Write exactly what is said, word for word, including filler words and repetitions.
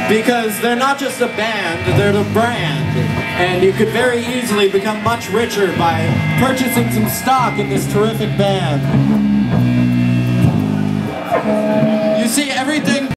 Because they're not just a band, they're the brand. And you could very easily become much richer by purchasing some stock in this terrific band. You see, everything